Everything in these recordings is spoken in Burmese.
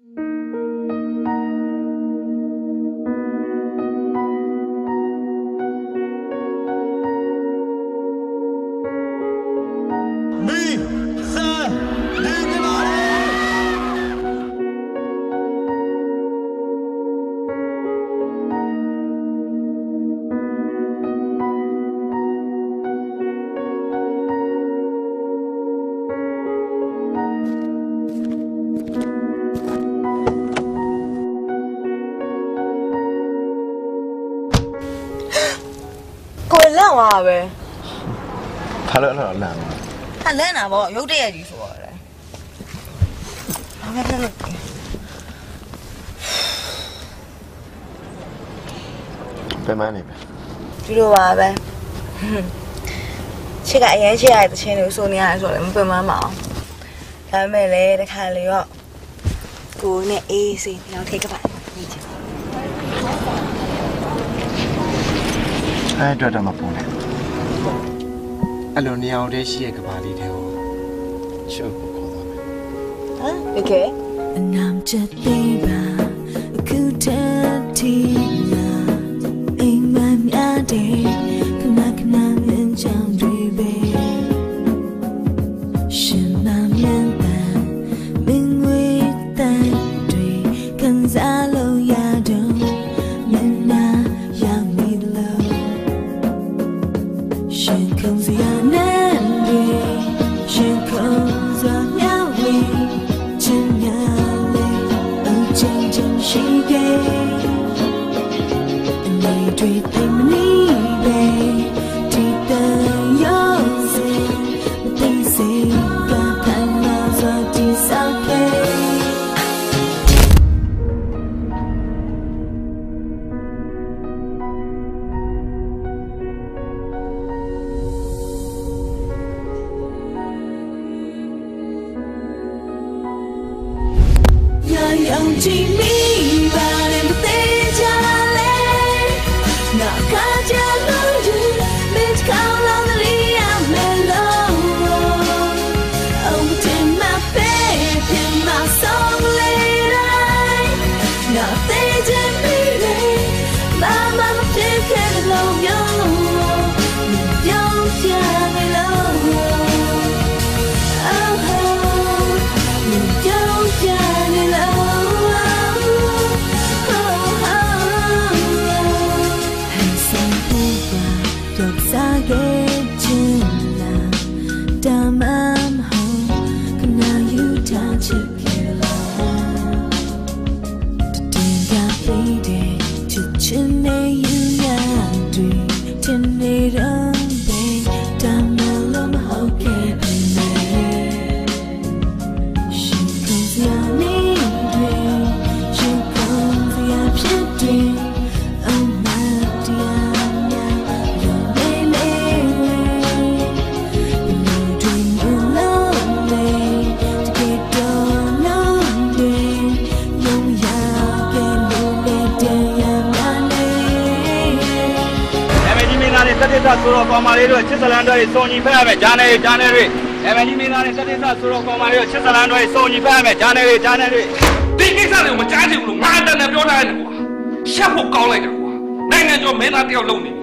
哇呗， 他冷了冷了， 他冷了不？有这也就说了，我看看， 别买那边， 就这哇呗，这个眼前还是前头说你还说的，不买嘛，咱们来的看了哟，过年AC你要贴个牌，你讲。 哎，这么不呢？ အဲ့လိုနေအောင်တည်းရှိရဲ့ကဘာလေးတဲ့ဟောရှုပ်ကိုခေါ်သွားမယ်ဟမ်โอเคအနာမချက်သေးပါအခုတည်းတီလာအိမ်မများတဲ့ခဏခဏမင်းချောင်းတွေပဲရှင်မမြင်တဲ့မင်းဝေးတဲ့တွေခံစားလို့ရတော့မင်းနာရောက်နေလို့ရှင်ခုံစရာနဲ့တွေရှင်ခုံစရာဝေးချင်ရလေအချင်းချင်းရှိခဲ့အနေတွေသိမနေပဲဒီတန်ရောစေမသိစေကဖန်လာစွာတိဆောက်ခဲ့ยังที่มีบ้านไม่เตจาเลยน่าขาดจะรู้อยู่ไม่เข้าเราเรียกไม่ลงเอาที่มาเป็นเพียงมาส่งเลยได้น่าเตจะไม่เลยมาเพียงแค่ลงยงยงจะไม่ลงဆိုတော့ကောင်မလေးတို့ချစ်စလန်တွေစုံညီဖက်ရမယ်ဂျာနယ်တွေနာမည်ကြီးမင်းသားတွေစက်တင်စဆိုတော့ကောင်မလေးတို့ချစ်စလန်တွေစုံညီဖက်ရမယ်ဂျာနယ်တွေဒီကိစ္စတွေကိုမကြားချင်ဘူးလို့ငါအတန်နဲ့ပြောထားတယ်ကွာရှက်ဖို့ကောင်းလိုက်တာကွာနိုင်ငံကျော်မင်းသားတယောက်လုံးနေ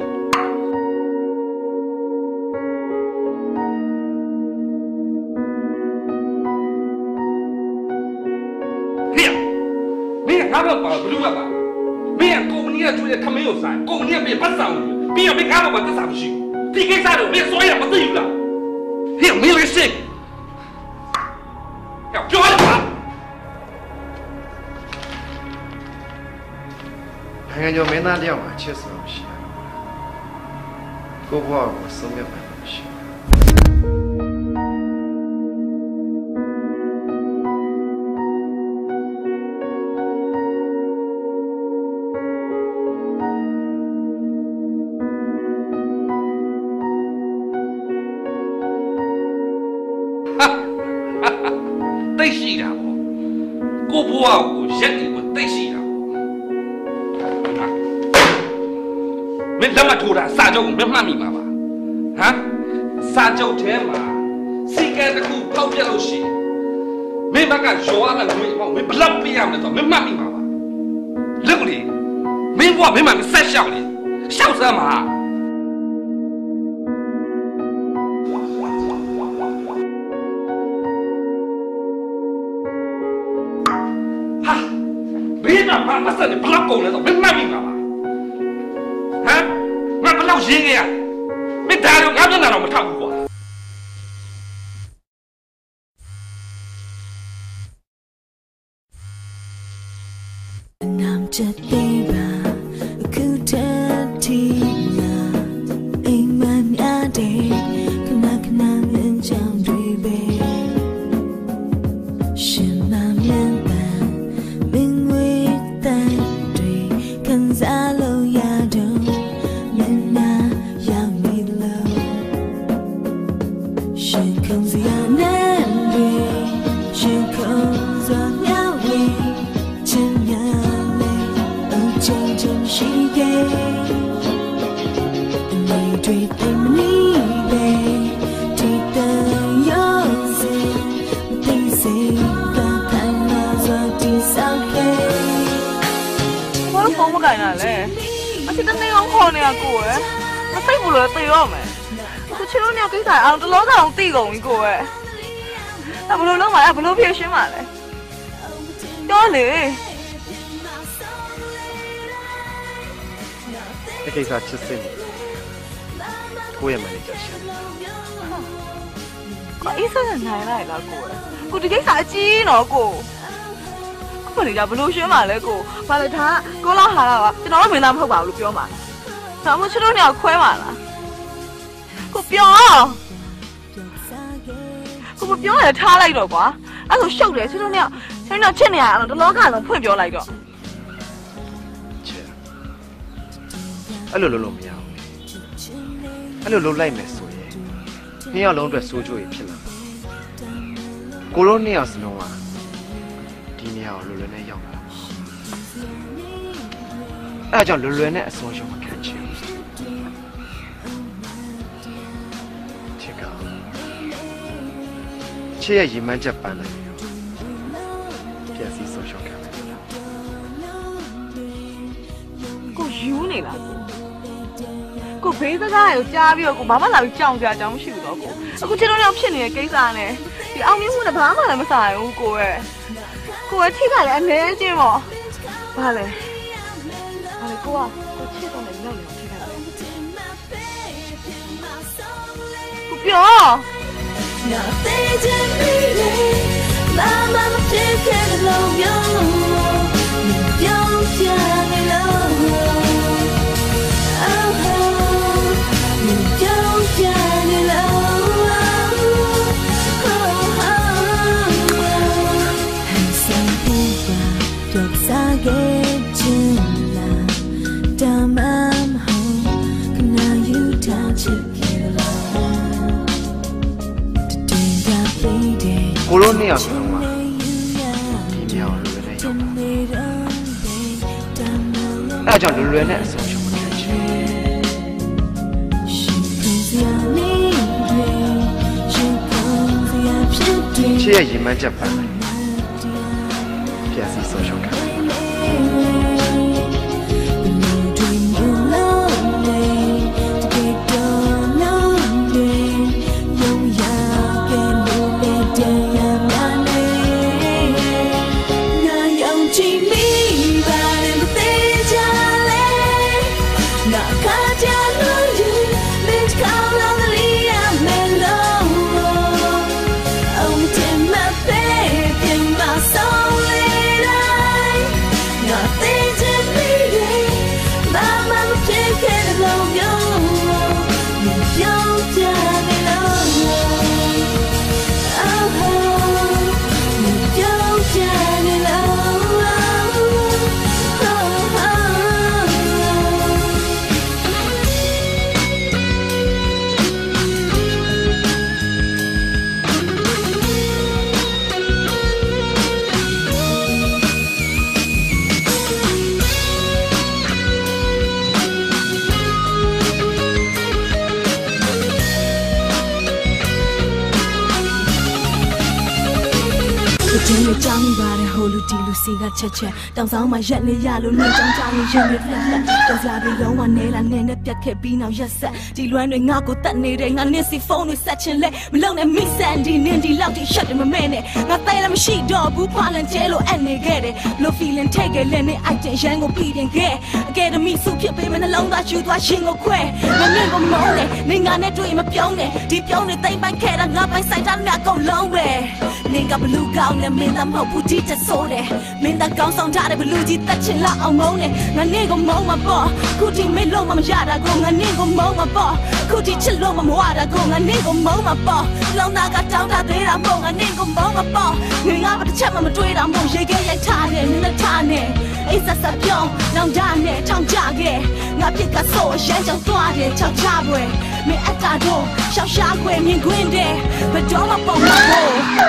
ဟေ့မင်းငါတော့ပါဘလူးကပါမင်းကုမ္ပဏီကကျွေးတဲ့ခမင်းကိုဆိုင်ကုမ္ပဏီကပြင်ပတ်ဆောင်ပြီးတော့မင်းကားတော့သက်သာမရှိဘူးဒီကိစ္စတော့မင်းစွဲရမသိဘူးလားဟေ့မင်းလေးစိတ်ပြောရပါနိုင်ငံကျော်မင်းသားတယောက်မှာချစ်စရာမရှိဘူးကိုဘွားကိုဆုံးဖြတ်ပိုင်မရှိသိရှိတာပေါ့ကိုဘွားကိုရက်ဒီကိုသိရှိတာမင်းလက်မထိုးတာစာချုပ်ကိုမမှတ်မိမှာပါဟမ်စာချုပ်ထဲမှာစီကံတစ်ခုဖောက်ပြက်လို့ရှိရင်မင်းဘက်ကရောရတဲ့ငွေပေါ့မင်းဘလောက်ပေးရမလဲတော့မင်းမှတ်မိမှာပါလက်ကိုလေမင်းဘွားမင်းမဆက်ရှောက်လေရှောက်စမ်းမှာဟာမင်းကဘာမှစတဲ့ဘလောက်ကုန်လဲတော့မင်းမှတ်မိမှာပါဟမ်ငါဘလောက်ရင်းခဲ့ရမင်းဒါတော့ငါမျက်နှာတော့မထောက်ဘူးကွာจะได้รักคือเธอที่น่าไอ้มันอาเดขนาดเล่นจำด้วยเบฉันมาเล่นแต่เป็นวิแต่ด้วยกันซาโลยาดูเล่นนายังมีโลฉันคงจะยังแน่นด้วยฉันคงจะยังมีฉันยัง真正是给你对对你背提的游戏第谁的太难做第三黑我都疯不干了嘞而且跟那个好那样过哎那废不了对我们我去了那给啥啊都老早地公一个哎那不如弄嘛不如别学嘛嘞要嘞ဒီကိစ္စချစ်စင်ကိုရဲ့မန်နေဂျာရှင်ကိုအေးဆက်နဲ့နိုင်လိုက်လားကိုဒီကိစ္စအကြီးနော်ကိုမန်နေဂျာဘလို့ရှင်းပါလဲကိုဘာလဲဒါကိုလောက်ဟာတာကကျွန်တော်တို့မင်းသားမဟုတ်ပါဘူးလို့ပြောမှာဒါမှမဟုတ်ချစ်တို့နေရာခွဲမှာလားကိုပြောကိုမပြောရထားလိုက်တော့ကွာအဲ့ဆိုရှုပ်တယ်ချစ်တို့နေရာချစ်နေရအောင်တလောကလုံးဖွင့်ပြောလိုက်တော့အဲ့လိုလုပ်မရဘူးအဲ့လိုလုပ်လိုက်မယ်ဆိုရင်နှစ်ယောက်လုံးအတွက်စိုးကျိုးရဖြစ်လာကိုလိုနှစ်ယောက်စလုံးကဒီနေရာကိုလွယ်လွယ်နဲ့ရောက်လာအဲ့ဒါကြောင့်လွယ်လွယ်နဲ့အဆုံးရှုံးမခံချင်ဘူးချစ်ကချစ်ရဲ့ရည်မှန်းချက်ပန်းလိုက်ပြီးပြန်စီဆုံးရှုံးခံမယ်ကိုယူနေလားကိုဘေးစကားကိုကြားပြီးတော့ကိုဘာမှလာပြီးကြောင်ကြအောင်မရှိဘူးတော့ကိုအခုချစ်တော့ဖြစ်နေတဲ့ကိစ္စနဲ့ဒီအောင်မြင်မှုနဲ့ဘာမှလည်းမဆိုင်ဘူးကိုရဲ့ထိပါလေအနေချင်းပေါ့ဘာလဲကိုချစ်တော့လည်းလောက်နေထိပါလေကိုပြော那飞着你嘞慢慢的撇开了路标你又加你了ကိုလိုနှစ်ယောက်စလုံးကဒီနေရာကိုလွယ်လွယ်နဲ့ရောက်လာအဲ့ဒါကြောင့်လွယ်လွယ်နဲ့အဆုံးရှုံးမခံချင်ချစ်ရဲ့ရည်မှန်းချက်ပန်းလိုက်ပြန်စီဆုံးရှုံးခံ Jenny Johnny bad holu di luciga cheche Down sound my jet ne yalo ne jang jang ne yin ne flat Down la bi long one ne la ne ne piat ke bi now yes set Di luan ne nga ko tat ne de nga ne si phone ne set chin le Me long ne me sandy nin di loud di shut in my minute Nga tai la me shi do bu palan jello and ne get it No feeling take it le ne I tin yang go beat and get Get me so pit be me long that you twa shin go kwe Nga ne go mo ne ne nga ne twi ma pyeong ne Di pyeong ne tai ban ke da nga ban sai ta na go long we Ne ga blue gown ne me da mo pu ti tat so de Me da gong song ta de blue ji tat chin la ong mo ne Nga ne go mo ma bo ku ti me lo ma ya da go nga ne go mo ma bo ku ti chit lo ma wa da go nga ne go mo ma bo long da ga down da de da mo nga ne go mo ma bo Nge nga ba de chat ma ma twi da mo ye ge ye ta ne me na ta ne Ai sa sa pyong long da ne chang ja ge Nga pit ka so yan chang twa de chao cha bwe Me at da do xiao sha kwe myin gwin de ba do ma bo ma bo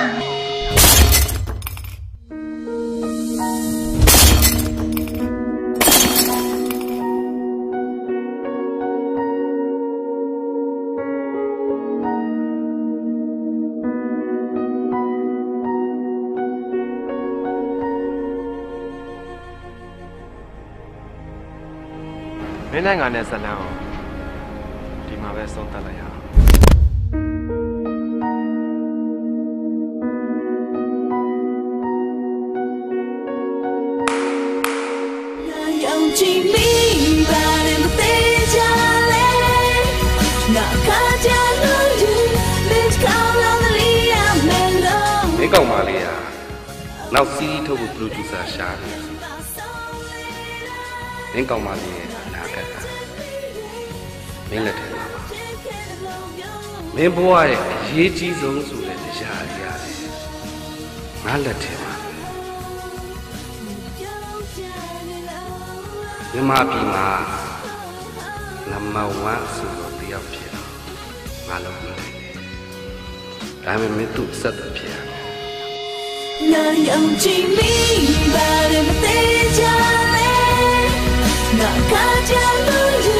မင်းနိုင်ငံနဲ့ဇလန်အောင်ဒီမှာပဲဆုံးသက်လိုက်ရအောင်ယုံကြည်မိပါတယ်မသေးကြလေနာခါကြလို့ယူ Let's call on the Lia Melo မင်းကောင်မလေးอ่ะနောက်စီးထုတ်ဖို့ producer ရှာနေမင်းကောင်မလေးရဲ့အနာဂတ်ကမင်းလက်ထဲမှာပါမင်းဘဝရဲ့အရေးကြီးဆုံးဆိုတဲ့တရားတွေရတယ်ငါလက်ထဲမှာမြန်မာပြည်မှာနံပါတ်1ဆိုတော့တယောက်ဖြစ်တော့ငါလုံးမလိုက်ဒါပေမဲ့မင်းသူ့ဆက်တယ်ဖြစ်ရတယ်နာယုံကြည်မိပါတယ်မသေးကြလေနာခါကြလို့